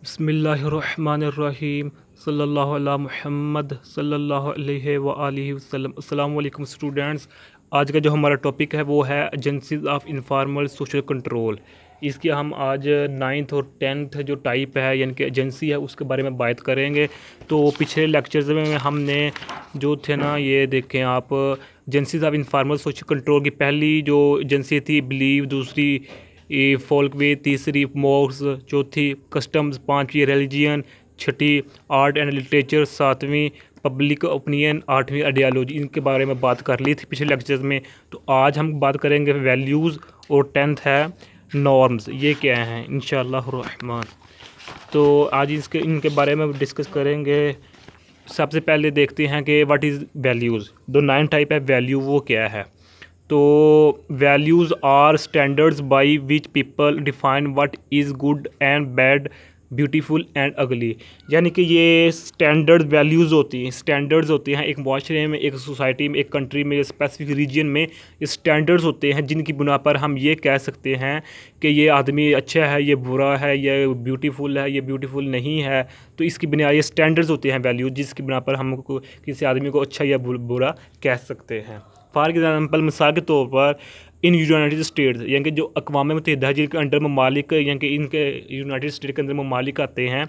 बिस्मिल्लाहिर्रहमानिर्रहीम सल्लल्लाहु अला मुहम्मद सल्लल्लाहु अलैहि व आलिहि वसल्लम। अस्सलाम वालेकुम स्टूडेंट्स। आज का जो हमारा टॉपिक है वो है agencies of informal social control. इसकी हम आज 9th और 10th जो टाइप है यानी कि एजेंसी है उसके बारे में बात करेंगे। तो पिछले लेक्चर्स में हमने जो थे ना ये देखें आप, agencies of informal social control की पहली जो एजेंसी थी बिलीव, दूसरी फोल्कवे, तीसरी मॉर्स, चौथी कस्टम्स, पांचवी रिलीजियन, छठी आर्ट एंड लिटरेचर, सातवीं पब्लिक ओपिनियन, आठवीं आइडियोलॉजी। इनके बारे में बात कर ली थी पिछले लेक्चर्स में। तो आज हम बात करेंगे वैल्यूज़ और 10th है नॉर्म्स। ये क्या हैं इंशाअल्लाह रहमान। तो आज इनके बारे में डिस्कस करेंगे। सबसे पहले देखते हैं कि व्हाट इज़ वैल्यूज़। दो 9 टाइप है वैल्यू, वो क्या है। तो values are standards by which people define what is good and bad, beautiful and ugly. यानी कि ये स्टैंडर्ड वैल्यूज़ होती हैं, स्टैंडर्ड्स होते हैं एक माशरे में, एक सोसाइटी में, एक कंट्री में, स्पेसिफिक रीजन में। ये स्टैंडर्ड्स होते हैं जिनकी बुना पर हम ये कह सकते हैं कि ये आदमी अच्छा है, ये बुरा है, ये ब्यूटीफुल है, ये ब्यूटीफुल नहीं है। तो इसकी बिना ये स्टैंडर्ड्स होते हैं वैल्यूज़, जिसकी बिना पर हम किसी आदमी को अच्छा या बुरा कह सकते हैं। फॉर एग्ज़ाम्पल, मिसाल के तौर पर इन यूनाइटेड स्टेट्स यानी कि जो अक़वाम मुत्तहिदा है जिनके अंडर ममालिक यानी कि इनके यूनाइटेड स्टेट के अंदर ममालिक आते हैं,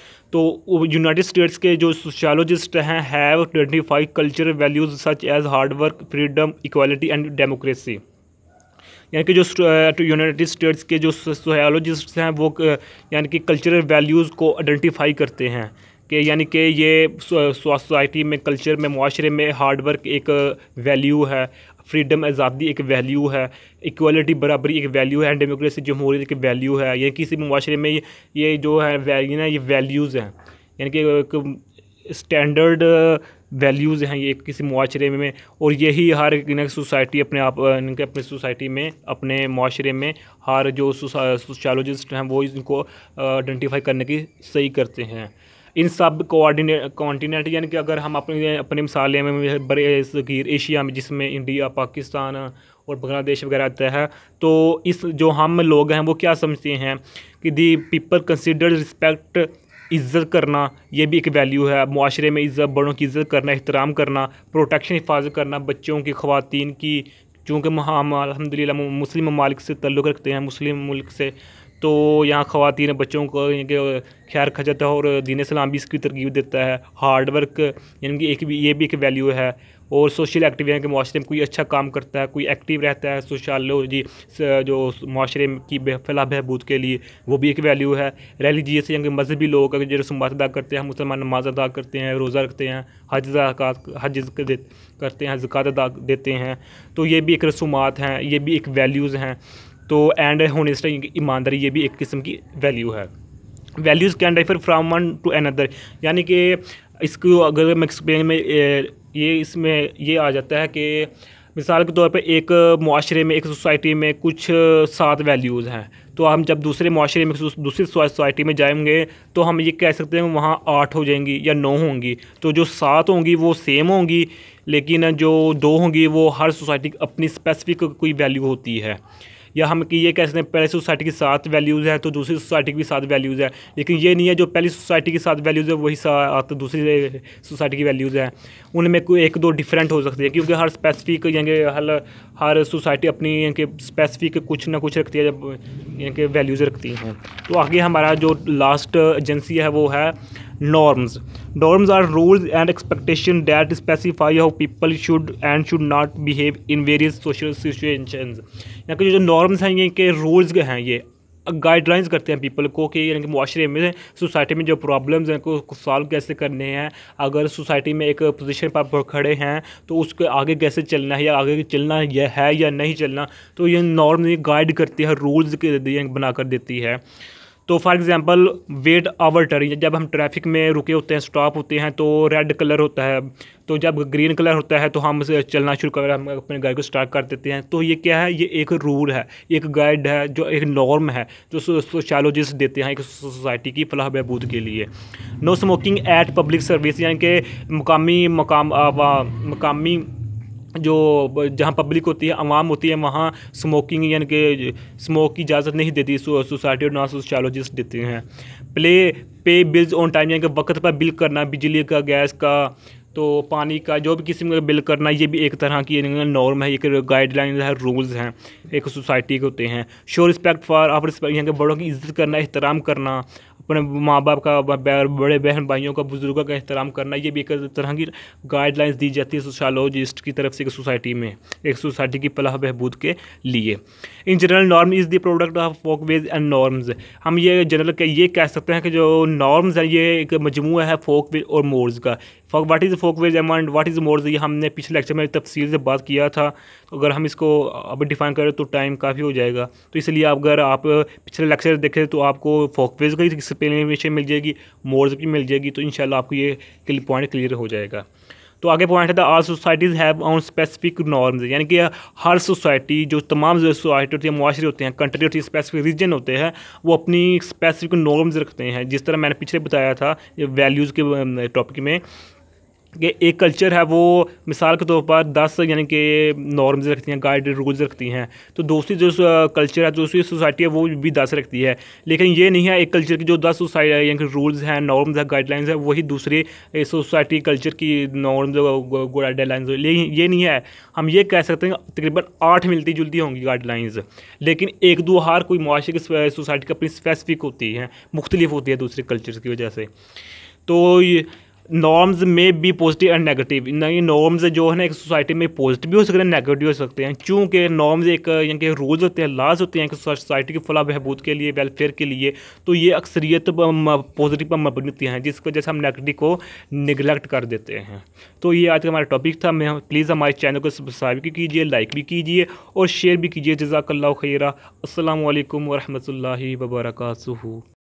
तो यूनाइटेड स्टेट्स के जो सोशियोलॉजिस्ट हैं have identified cultural values such as hard work, freedom, equality and democracy. यानी कि जो यूनाइटेड स्टेट्स के जो सोशियोलॉजिस्ट हैं वो यानी कि कल्चरल वैल्यूज़ को आइडेंटिफाई करते हैं कि यानी कि ये सोसाइटी में, कल्चर में, मुआशरे में हार्ड वर्क एक वैल्यू है, फ्रीडम आज़ादी एक वैल्यू है, इक्वालिटी बराबरी एक वैल्यू है, डेमोक्रेसी जमहूरियत एक वैल्यू है। ये किसी मुआशरे में ये जो है वैल्यू ना, ये वैल्यूज़ हैं यानी कि स्टैंडर्ड वैल्यूज़ हैं ये किसी मुआशरे में। और यही हर एक सोसाइटी अपने सोसाइटी में, अपने मुआशरे में हर जो सोशियोलॉजिस्ट हैं वो इनको आइडेंटिफाई करने की सही करते हैं। इन सब कॉन्टिनेंट यानी कि अगर हम अपनी मिसाल में बड़े सगीर एशिया में, जिसमें इंडिया, पाकिस्तान और बांग्लादेश वगैरह आता है, तो इस जो हम लोग हैं वो क्या समझते हैं कि दी पीपल कंसिडर रिस्पेक्ट, इज़्ज़त करना, ये भी एक वैल्यू है। मुआशरे में इज़्ज़त, बड़ों की इज़्ज़त करना, एहतराम करना, प्रोटेक्शन, हिफाजत करना बच्चों की, ख़वातीन की। चूँकि हम अल्हम्दुलिल्लाह मुस्लिम ममालिक से ताल्लुक़ रखते हैं, मुस्लिम मुल्क से, तो यहाँ ख़वातीन बच्चों को ख्याल रखा जाता है और दीन इस्लाम भी इसकी तरगीब देता है। हार्ड वर्क यानी कि ये भी एक वैल्यू है। और सोशल एक्टिव यानी कि मुआशरे में कोई अच्छा काम करता है, कोई एक्टिव रहता है सोशियोलॉजी जो मुआशरे की फलाह बहबूद के लिए, वो भी एक वैल्यू है। रिलीजियस यानी कि मजहबी लोग जो रसूमात अदा करते हैं, मुसलमान नमाज अदा करते हैं, रोज़ा रखते हैं, हज करते हैं, ज़कात अदा देते हैं, तो ये भी एक रसूमात हैं, ये भी एक वैल्यूज़ हैं। तो एंड होनेस्ट ईमानदारी, ये भी एक किस्म की वैल्यू है। Values can differ from one to another, यानी कि इसको अगर मैं एक्सप्लेन में ये इसमें ये आ जाता है कि मिसाल के तौर पे एक मुआशरे में, एक सोसाइटी में कुछ 7 वैल्यूज़ हैं, तो हम जब दूसरे मुआशरे में, दूसरी सोसाइटी में जाएंगे तो हम ये कह सकते हैं वहाँ 8 हो जाएंगी या 9 होंगी। तो जो 7 होंगी वो सेम होंगी, लेकिन जो 2 होंगी वो हर सोसाइटी की अपनी स्पेसिफिक कोई वैल्यू होती है। या हम कि ये कह सकते हैं पहले सोसाइटी की 7 वैल्यूज़ है तो दूसरी सोसाइटी की भी 7 वैल्यूज़ है, लेकिन ये नहीं है जो पहली सोसाइटी की 7 वैल्यूज़ है वही 7 दूसरी सोसाइटी की वैल्यूज़ हैं। उनमें कोई 1-2 डिफरेंट हो सकती है, क्योंकि हर स्पेसिफिक यानी हर सोसाइटी अपनी यानी स्पेसिफिक कुछ ना कुछ रखती है, जब यानी कि वैल्यूज़ रखती हैं। तो आगे हमारा जो लास्ट एजेंसी है वो है norms. Norms are rules and expectation that specify how people should and should not behave in various social situations. यानी कि जो नॉर्म्स हैं ये के रूल्स हैं, ये गाइडलाइंस करते हैं पीपल को कि यानी कि मुआशरे में, सोसाइटी में जो प्रॉब्लम्स हैं को सॉल्व कैसे करने हैं। अगर सोसाइटी में एक पोजीशन पर खड़े हैं तो उसके आगे कैसे चलना है, या आगे चलना यह है या नहीं चलना। तो ये नॉर्म ये गाइड करती है, रूल्स के बना कर देती है। तो for example wait our turn, जब हम ट्रैफिक में रुके होते हैं, स्टॉप होते हैं, तो रेड कलर होता है, तो जब ग्रीन कलर होता है तो हम चलना शुरू कर, हम अपने गाड़ी को स्टार्ट कर देते हैं। तो ये क्या है, ये एक रूल है, एक गाइड है, जो एक नॉर्म है जो सोशियोलॉजिस्ट देते हैं एक सोसाइटी की फलाह बहबूद के लिए। No smoking at public service, यानी कि मुकामी जो जहाँ पब्लिक होती है, आवाम होती है, वहाँ स्मोकिंग यानी कि स्मोक की इजाज़त नहीं देती सोसाइटी, और ना सोशियोलॉजिस्ट देते हैं। पे बिल्स ऑन टाइम, यानी कि वक्त पर बिल करना, बिजली का, गैस का, तो पानी का, जो भी किस्म का बिल करना, ये भी एक तरह की नॉर्म है, एक गाइडलाइन है, रूल्स हैं एक सोसाइटी के होते हैं। Show respect for after respect, यानी कि बड़ों की इज्जत करना, एहतराम करना, अपने माँ बाप का, बड़े बहन भाइयों का, बुजुर्गों का एहतराम करना, ये भी एक तरह की गाइडलाइंस दी जाती है सोशियोलॉजिस्ट की तरफ से एक सोसाइटी में, एक सोसाइटी की फलाह बहबूद के लिए। In general norm is the product of folkways and norms. हम ये जनरल ये कह सकते हैं कि जो नॉर्म्स है ये एक मजमूआ है फोकवेज और मोड्स का। What is folkways and what is modes, ये हमने पिछले लेक्चर में तफसील से बात किया था। तो अगर हम इसको अब डिफाइन करें तो टाइम काफ़ी हो जाएगा, तो इसलिए अगर आप पिछले लेक्चर देखें तो आपको फोकवेज का एक्सप्लेनेशन मिल जाएगी, मोड्स भी मिल जाएगी, तो इंशाल्लाह आपको ये पॉइंट क्लियर हो जाएगा। तो आगे पॉइंट है, the all societies have on specific norms, यानी कि हर सोसाइटी, जो तमाम सोसाइटी होती है, मुआशरे होते हैं, कंट्री होती है, स्पेसिफिक रीजन होते हैं, वो अपनी स्पेसिफिक नॉर्म्स रखते हैं। जिस तरह मैंने पिछले बताया था वैल्यूज़ के टॉपिक में कि एक कल्चर है वो मिसाल के तौर पर 10 यानी कि नॉर्म्स रखती हैं, गाइड रूल्स रखती हैं, तो दूसरी जो कल्चर है, दूसरी सोसाइटी है, वो भी 10 रखती है। लेकिन ये नहीं है एक कल्चर की जो 10 सोसाइटी यानी कि रूल्स हैं, नॉर्म्स हैं, गाइडलाइंस है, वही दूसरी सोसाइटी कल्चर की नॉर्म्स गाइडलाइंस, लेकिन ये नहीं है। हम ये कह सकते हैं तकरीबन 8 मिलती जुलती होंगी गाइडलाइंस, लेकिन एक दो हर कोई मुआशरे की सोसाइटी की अपनी स्पेसिफिक होती है, मुख्तलिफ होती है दूसरे कल्चर की वजह से। तो नॉर्म्स में भी पॉजिटिव एंड नेगेटिव, ये नॉर्म्स जो है ना एक सोसाइटी में पॉजिटिव भी हो सकते हैं, नेगेटिव हो सकते हैं। चूँकि नॉर्म्स एक यानी कि रूल्स होते हैं, लाज होते हैं कि सोसाइटी की फलाह बहबूद के लिए, वेलफेयर के लिए, तो ये अक्सरियत पॉजिटिव पर मबनी होती हैं, जिसकी वजह से हम नेगेटिव को निगलेक्ट कर देते हैं। तो ये आज का हमारा टॉपिक था। मैं प्लीज़ हमारे चैनल को सब्सक्राइब भी कीजिए, लाइक भी कीजिए और शेयर भी कीजिए। जज़ाकल्लाहु खैरा। अस्सलामु अलैकुम वरहमतुल्लाहि वबरकातुहू।